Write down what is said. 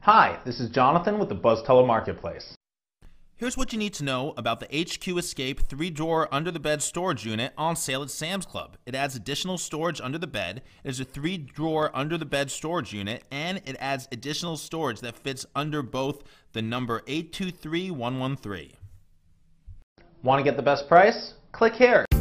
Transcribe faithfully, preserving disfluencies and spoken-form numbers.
Hi, this is Jonathan with the BuzzTeller Marketplace. Here's what you need to know about the H Q Escape three drawer under-the-bed storage unit on sale at Sam's Club. It adds additional storage under the bed. It is a three drawer under-the-bed storage unit, and it adds additional storage that fits under both the number eight two three one one three. Want to get the best price? Click here.